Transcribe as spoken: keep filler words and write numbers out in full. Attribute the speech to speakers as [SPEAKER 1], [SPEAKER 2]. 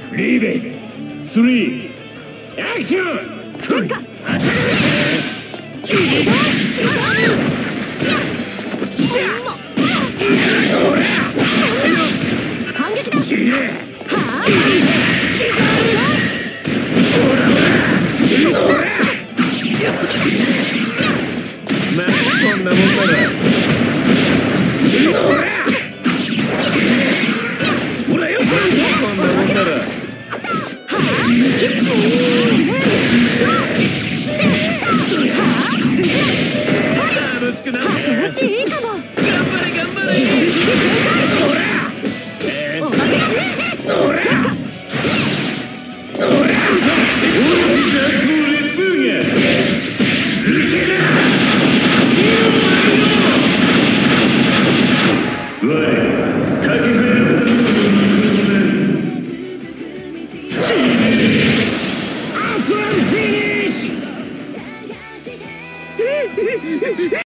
[SPEAKER 1] リベスリーアクション。
[SPEAKER 2] 反撃だ。
[SPEAKER 1] 死ね。まあこんなもんなら。ほらよこんなもんなら。楽しくなって。
[SPEAKER 2] 調子いいかも。
[SPEAKER 1] 頑張れ頑張れ。ほら。
[SPEAKER 2] おまけだ。
[SPEAKER 1] ほら。ほら。王子が通れるが。受けな。我かけはや